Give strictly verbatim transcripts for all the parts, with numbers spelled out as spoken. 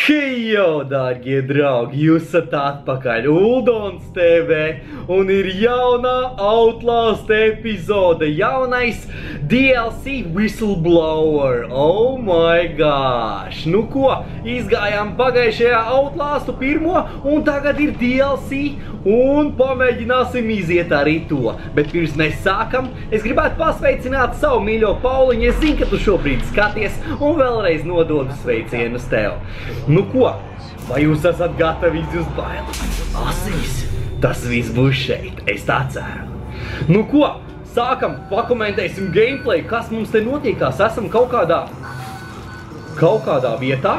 Hejo, dārgie draugi, jūs esat atpakaļ Uldons T V un ir jaunā Outlast epizode, jaunais D L C Whistleblower. Oh my gosh! Nu ko, izgājām pagājušajā Outlastu pirmo un tagad ir D L C un pamēģināsim iziet arī to. Bet pirms mēs sākam, es gribētu pasveicināt savu mīļo Pauliņu. Es zinu, ka tu šobrīd skaties un vēlreiz nododu sveicienus tev. Nu ko, vai jūs esat gatavi izjust bailes? Asinis, tas viss būs šeit, es tā ceru. Nu ko, sākam, pakomentēsim gameplay, kas mums te notiekās. Esam kaut kādā, kaut kādā vietā.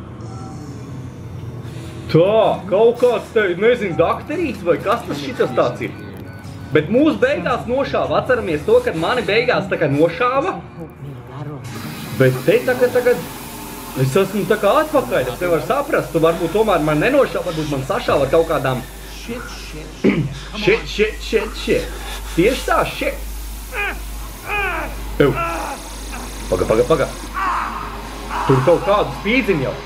Tā, kaut kāds te, nezinu, dakterīts vai kas tas šitas tāds ir. Bet mūs beigās nošāva, atceramies to, kad mani beigās tā kā nošāva. Bet te tagad, tagad, es esmu tā kā atpakaļ, es nevaru saprast, tu varbūt tomēr man nenošāva, varbūt man sašāva ar kaut kādām shit, shit, shit, shit. Tieši tā, shit. Ew. Paga, paga, paga. Tur kaut kādu spīdziņu jau.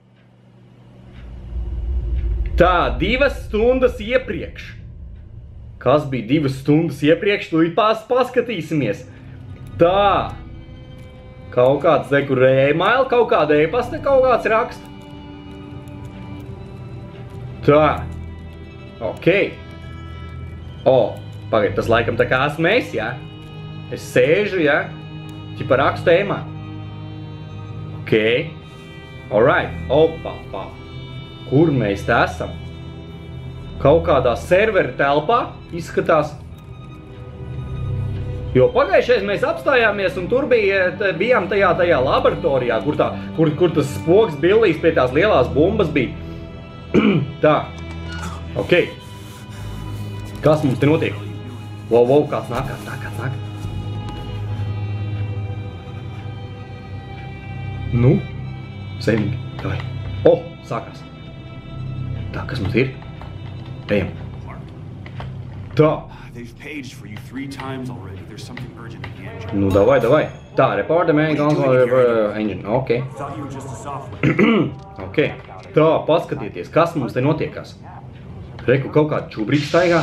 Tā, divas stundas iepriekš. Kas bija divas stundas iepriekš, tu pās paskatīsimies. Tā. Kaut kāds te, kur e-mail, kaut kāda e-pasta, kaut kāds raksts. Tā. Ok. O, pagaid, tas laikam tā kā esmu es, jā? Es sēžu, jā? Ķipa rakstu e-mail. Ok. Alright. Opa, pa. Kur mēs te esam? Kaut kādā servera telpā izskatās. Jo pagājušais mēs apstājāmies un tur bija, bijām tajā, tajā laboratorijā, kur, tā, kur, kur tas spoks billīs pie tās lielās bumbas bija. Tā. Ok. Kas mums te notiek? Wow, wow, kāds nāk, kāds nāk, kāds nāk. Nu? Sēdīgi. Davai. O, sākās. Tā, kas mums ir? Ejam. Tā. Nu, davai, davai. Tā, report the main console engine. Ok. Ok. Tā, paskatieties, kas mums te notiekās. Reku, kaut kāda čubrīša staigā.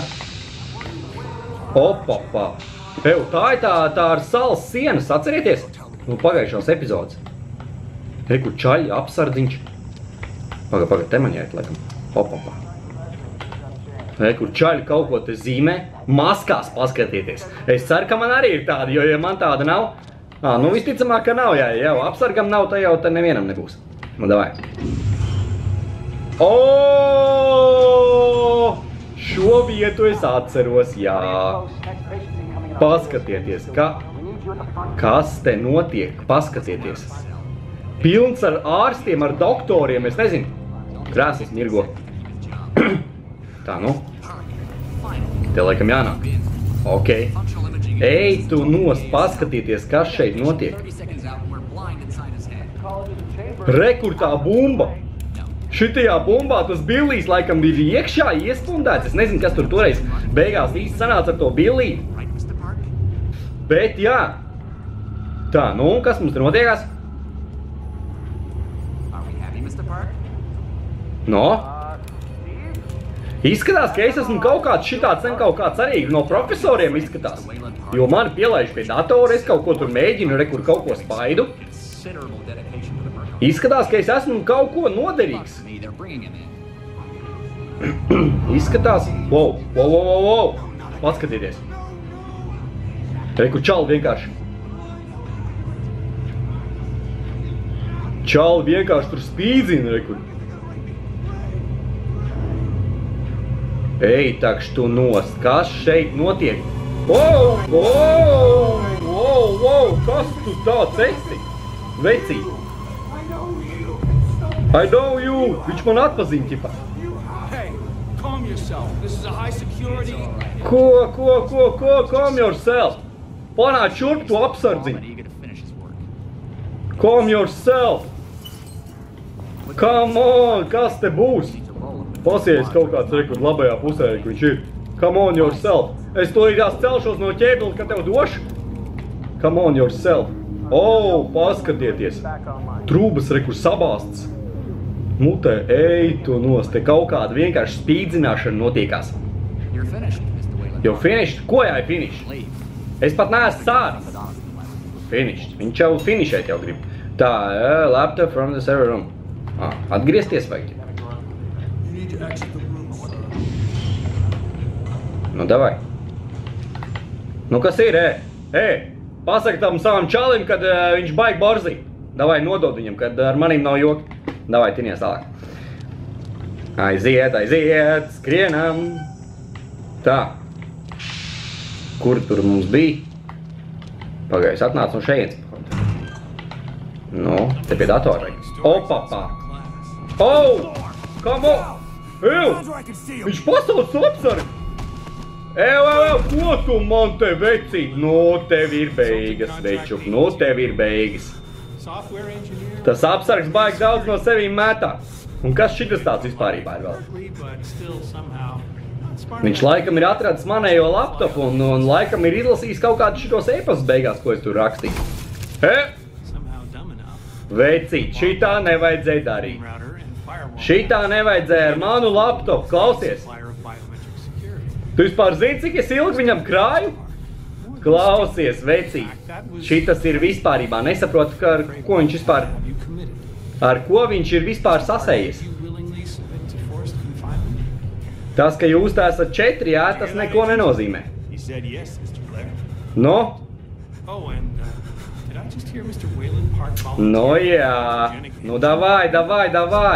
Opapa. Ev, tā ir tā, tā ar salas sienas, atcerieties? Nu, pagājušās epizodes. Reku, čaļi, apsardziņš. Paga, paga, te man jāiet, laikam. Opapa. Kur čaļi kaut ko te zīmē, maskās paskatieties. Es ceru, ka man arī ir tāda, jo ja man tāda nav, ā, nu visticamāk, ka nav, jā, jau apsargam nav, tā jau te nevienam nebūs. Nu, davai. O, šo vietu es atceros, jā. Paskatieties, ka, kas te notiek, paskatieties. Pilns ar ārstiem, ar doktoriem, es nezinu. Krēsls mirgo. Tā, nu. Te laikam jānāk. Ok. Ej, tu nost, paskatieties, kas šeit notiek. Rekur tā bumba. Šitajā bumbā tas billīs laikam ir iekšā iespundēts. Es nezinu, kas tur toreiz beigās īsti sanāca ar to billī. Bet jā. Tā, nu, kas mums tur notiekās? No? Izskatās, ka es esmu kaut kāds šitāds, sen kaut kāds arī no profesoriem izskatās. Jo mani pielaiž pie datora, es kaut ko tur mēģinu, rekur kaut ko spaidu. Izskatās, ka es esmu kaut ko noderīgs. Izskatās, wow, wow, wow, wow, wow. Paskatieties. Rekur čali vienkārši. Čali vienkārši tur spīdzina, rekur. Ej, takš tu nost, kas šeit notiek? Wow, wow, wow, wow, kas tu tāds esi? Vecī. I know you. Viņš man atpazīn, ķipa. Ko, ko, ko, ko, calm yourself. Panāc šurp tu apsardziņ. Calm yourself. Come on, kas te būs? Pasies kaut kāds rekur labajā pusē, kur viņš ir. Come on yourself. Es to īdās celšos no ķēbeli, ka tev došu. Come on yourself. O, paskatieties. Trūbas rekur sabāsts. Mutē, ej tu nost, te kaut kāda vienkārši spīdzināšana notiekās. Jo finished? Ko jāi finished? Es pat neesmu sācis. Finished. Viņš jau finishēt jau grib. Tā, uh, laptop from the server room. Ah, atgriezties vajag. Nu, davai. Nu, kas ir, ē? Ē, pasaka tam savam čalim, kad uh, viņš baig borzīt. Davai, nodod viņam, kad ar manīm nav joki. Davai, tinies tālāk. Aiziet, aiziet, skrienam. Tā. Kur tur mums bija? Pagājus atnāc no šeienes. Nu, te pie datora vajag. Opapā. Oh! Come on! Ew! Viņš pasauc apsargi! Ew, ew, ew! Ko tu man te vecīt? Nu, tev ir beigas, večuk. Nu, tev ir beigas. Tas apsargs baigi daudz no sevīm mētā. Un kas šitas tāds vispārībā ir vēl? Viņš laikam ir atradis manējo laptopu un, un laikam ir izlasījis kaut kādu šitos e-pastus beigās, ko es tur rakstīju. He? Vecīt, šitā nevajadzēja darīt. Šitā nevajadzēja ar manu laptopu, klausies. Tu vispār zini, cik es ilgi viņam krāju? Klausies, vecīt. Šitas ir vispārībā. Nesaprotu, ka ar ko viņš vispār... Ar ko viņš ir vispār sasējies. Tas, ka jūs tā esat četri, jā, tas neko nenozīmē. No? No, jā. Nu, davai, davai, davai.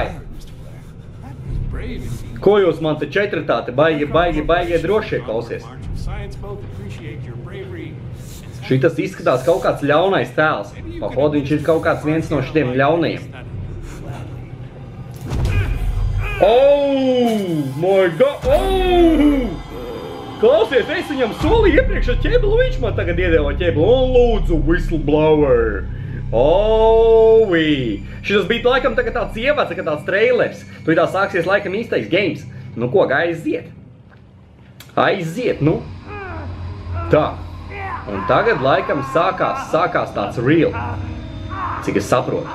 Ko jūs man te četritāte baigi, baigi, baigie drošie klausies? Šitas izskatās kaut kāds ļaunais tēls. Pahodu viņš ir kaut kāds viens no šitiem ļaunajiem. Oh, my God! Oh! Klausies, es viņam solīju iepriekš ar ķeblu, viņš man tagad iedeva ķeblu. Un lūdzu, whistleblower! Ovi! Šitas bija laikam tagad tāds ievads, tagad tāds trailers. Tu tā sāksies laikam īstais games. Nu ko, aiziet? Aiziet, nu? Tā. Un tagad laikam sākās, sākās tāds real. Cik es saprotu.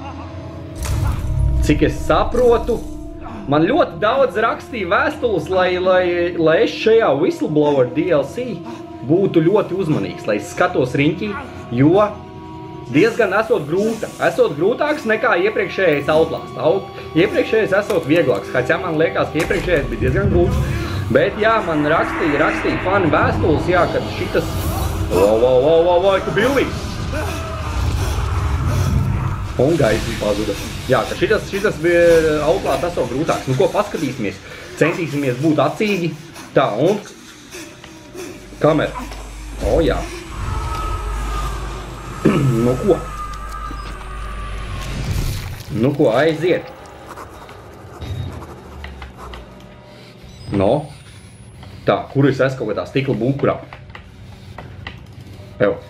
Cik es saprotu. Man ļoti daudz rakstīja vēstules, lai, lai, lai es šajā Whistleblower D L C būtu ļoti uzmanīgs, lai es skatos riņķī, jo diezgan esot grūta. Esot grūtāks nekā iepriekšējais Outlast. Out, iepriekšējais esot vieglāks, kāds jā, man liekas, ka iepriekšējais bija diezgan grūts. Bet jā, man rakstīja, rakstīja fani vēstules, jā, kad šitas... Wow, wow, wow, wow, wow, tu bildīs! Un gaismi pazuda. Jā, ka šitas, šitas bija Outlast esot grūtāks. Nu ko, paskatīsimies. Centīsimies būt acīgi. Tā, un... Kamera. O, jā. Nu ko? Nu ko, aiziet. No. Tā, kur es esmu kaut kādā stikla bunkurā? Evo.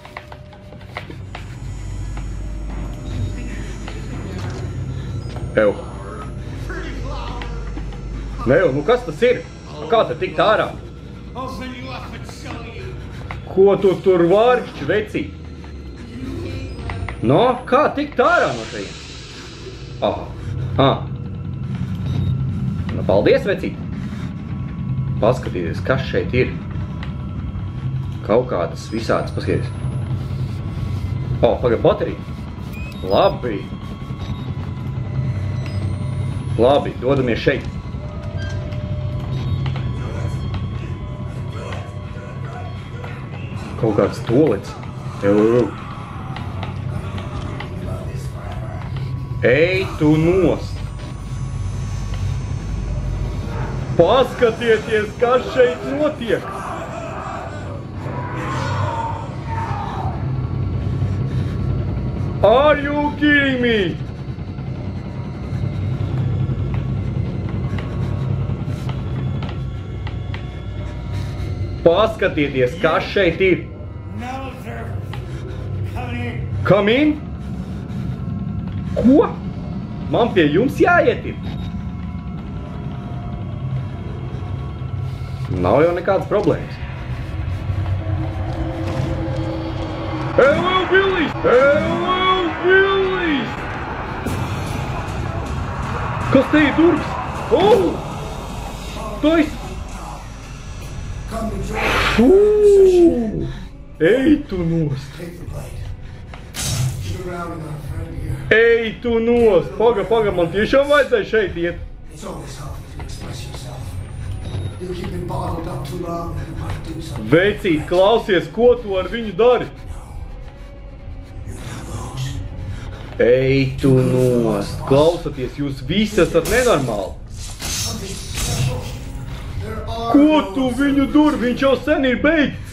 Evo. Evo, nu kas tas ir? Kā te tikt ārā? Ko tu tur vārkšķi, vecī? No, kā tikt ārā no šeit? Aha. Ah. Nu, paldies, vecī. Paskatīties, kas šeit ir. Kaut kādas visādas, paskatīties. O, pagad, baterija. Labi. Labi, dodamies šeit. Kaut kāds tolets. Ev, ev, ev. Ej tu nost. Paskatieties, kas šeit notiek. Are you kidding me? Paskatieties, kas šeit ir. Come in? Ko? Man pie jums jāiet ir? Nav jau nekādas problēmas. Hello, Billy! Hello, Billy! Kas te ir durvis? Oh! Tu esi... Uuuu! Ej tu nost! Ej tu nost! Paga, paga, man tiešām vajadzēja šeit iet. Vecīt, klausies, ko tu ar viņu dari? Ej tu nost! Klausaties, jūs visi esat nenormāli! Ko tu viņu dur? Viņš jau sen ir beigts!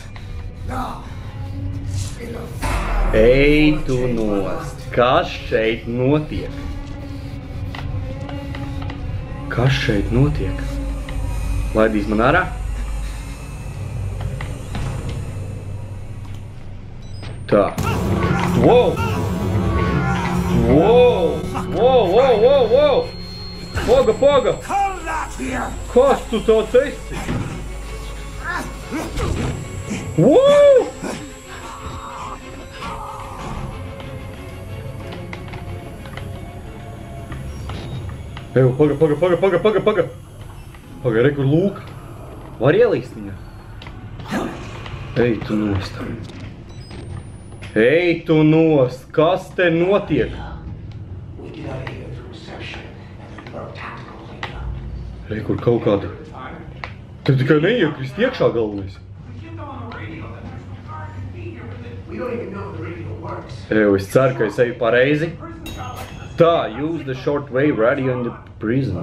Ej tu nost! Kas šeit notiek? Kas šeit notiek? Laidīs man ārā? Tā. Wow! Wow! Wow, wow, wow, wow! Paga, paga! Kas tu tāds esi? Wow! Eju, paga, paga, paga, paga, paga, paga! Paga, re, kur lūka. Var ielīst viņā? Ej tu nost. Ej tu nost. Kas te notiek? Re, kur kaut kāda. Tev tikai neiekrist iekšā galvenais. Eju, es ceru, ka es eju pareizi. Tā, use the short way radio in the prison.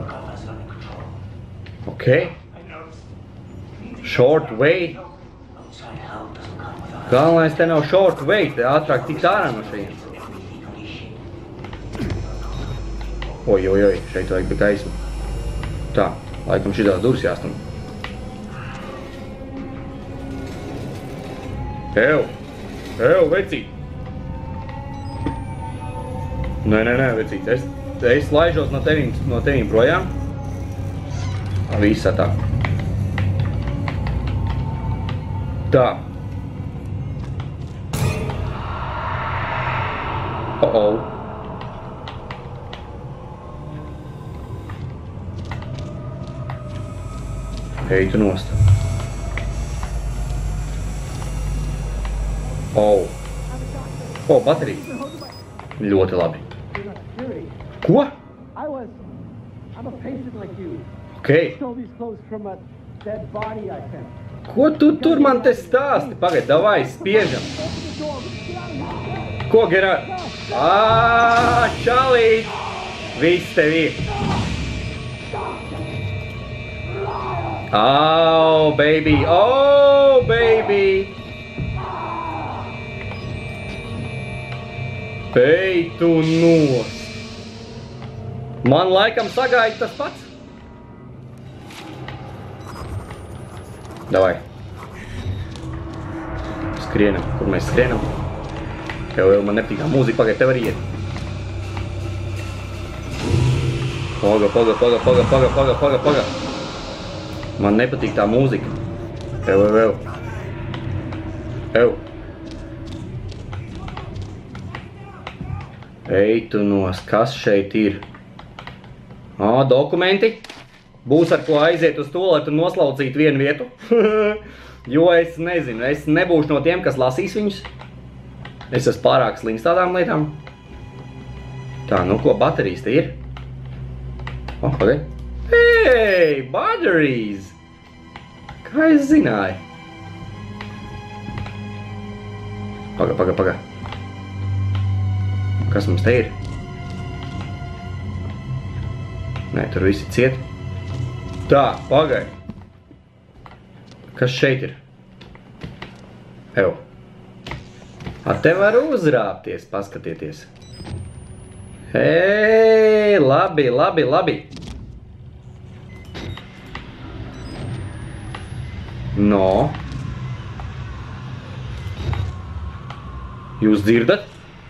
Okay. Short way. Galvenais te nav short way, te ātrāk tikt ārā no šeit. Oj, oj, oj, šeit vajag bija gaisma. Tā, laikam šitās durvis jāstam. Ew, ew, vecīt. Nē, nē, nē, vecīt, es, es laižos no tevīm, no tevīm projām. Visa tā. Tā. Uh-oh. Ej tu nost. Oh. Oh, baterija. Ļoti labi. Ko? Okay. Ko tu tur man te stāsti? Pagaid, davai, spiežam. Ko, Gerard? Ā, čalīt! Viss tev ir. Oh, baby, oh, baby. Ej tu nost. Man laikam sagaida tas pats. Davai. Skrienam, kur mēs skrienam. Tev jau man nepatīk tā mūzika, pagaid, tev arī iet. Paga, paga, paga, paga, paga, paga, paga, paga. Man nepatīk tā mūzika. Ev, ev, ev. Ev. Ej tu nost, kas šeit ir? Ā, dokumenti. Būs ar ko aiziet uz tualetu un noslaucīt vienu vietu. Jo es nezinu, es nebūšu no tiem, kas lasīs viņus. Es esmu pārāk slims tādām lietām. Tā, nu ko, baterijas te ir? O, pagaid. Hey, batteries! Kā es zināju? Paga, paga, paga. Kas mums te ir? Nē, tur visi ciet. Tā, pagaid. Kas šeit ir? Ev. A te var uzrāpties, paskatieties. Hei, labi, labi, labi. No. Jūs dzirdat?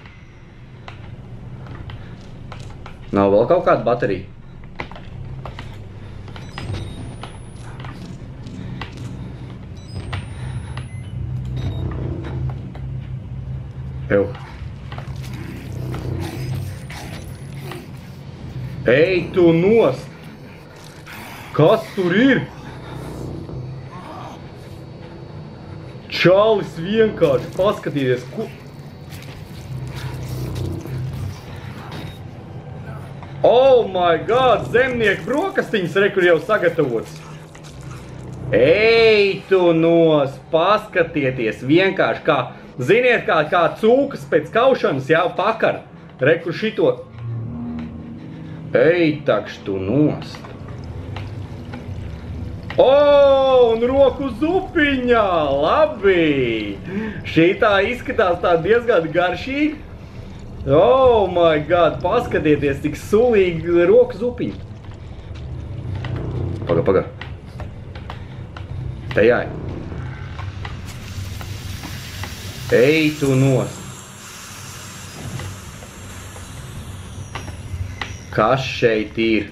Nav vēl kaut kāda baterija? Ew. Ej, tu nost! Kas tur ir? Čalis vienkārši, paskatieties, ko... Oh my god, zemnieku brokastiņas re, kur jau sagatavots. Ej, tu nos, paskatieties, vienkārši kā, ziniet, kā, kā cūkas pēc kaušanas jau pakar. Re, kur šito... Ej, takš tu nos. O, un roku zupiņā, labi. Šitā izskatās tā diezgan garšīgi. Oh my god, paskatieties, cik sulīgi roku zupiņi. Paga, paga. Te jāj. Ej, tu nost. Kas šeit ir?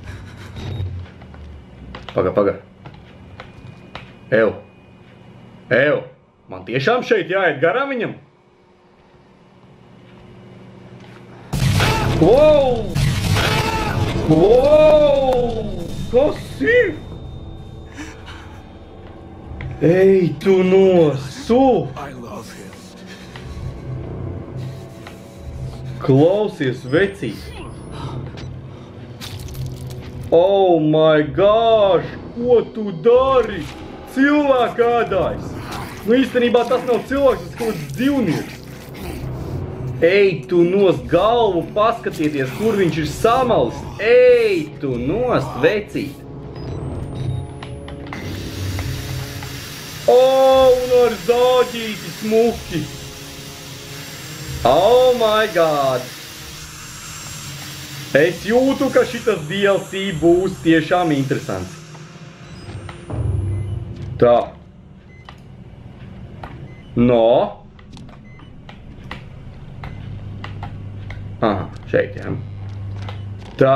Paga, paga. Ev. Ev. Man tiešām šeit jāiet garām viņam? Wow! Wow! Kas ir? Ej, tu nosu! Klausies, vecīt! Oh my gosh! Ko tu dari? Cilvēka ēdājs! Nu īstenībā tas nav cilvēks, tas kaut kāds dzīvnieks. Ej, tu nost galvu, paskatieties, kur viņš ir samalis. Ej, tu nost, vecīt! O, un ar zāģīti smuki! Oh my god! Es jūtu, ka šitas D L C būs tiešām interesants. Tā. No. Aha, šeit, jā. Tā.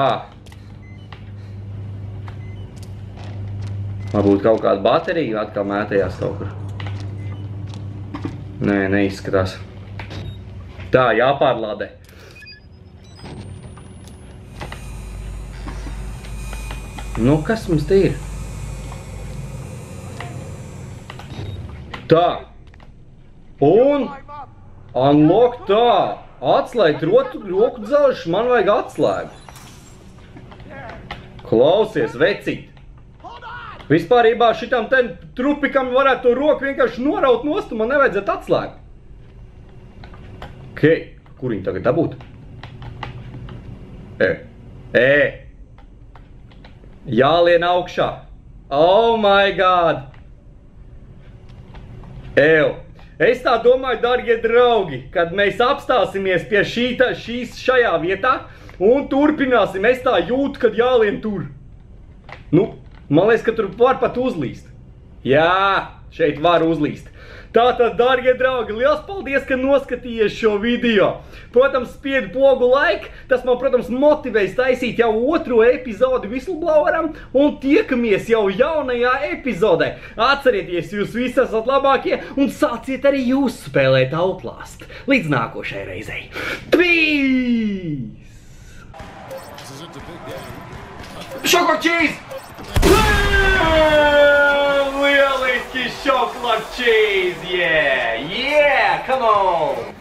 Varbūt kaut kāda baterija atkal mētējās kaut kur. Nē, neizskatās. Tā, jāpārlādē. Nu, kas mums te ir? Tā. Un unlock tā. Atslēgt roku, roku dzelžs, man vajag atslēgu. Klausies, vecīt. Vispārībā šitam ten trupikam varētu to roku vienkārši noraut nost, un man nevajadzētu atslēgu. Okei, kur viņi tagad dabūt? E, e. Jālien augšā. Oh my god. Ew. Es tā domāju, dargie draugi, kad mēs apstāsimies pie šīta, šīs šajā vietā un turpināsim, es tā jūtu, kad jālien tur. Nu, man liekas, ka tur var pat uzlīst. Jā, šeit var uzlīst. Tātad, dargie draugi, liels paldies, ka noskatījies šo video. Protams, spied pogu like, tas man, protams, motivēs taisīt jau otro epizodi Whistlebloweram un tiekamies jau jaunajā epizodē. Atcerieties, jūs visi esat labākie un sāciet arī jūs spēlēt Outlast. Līdz nākošai reizei. Peace! Choco cheese! Lieliski chocolate cheese! Yeah! Yeah! Come on!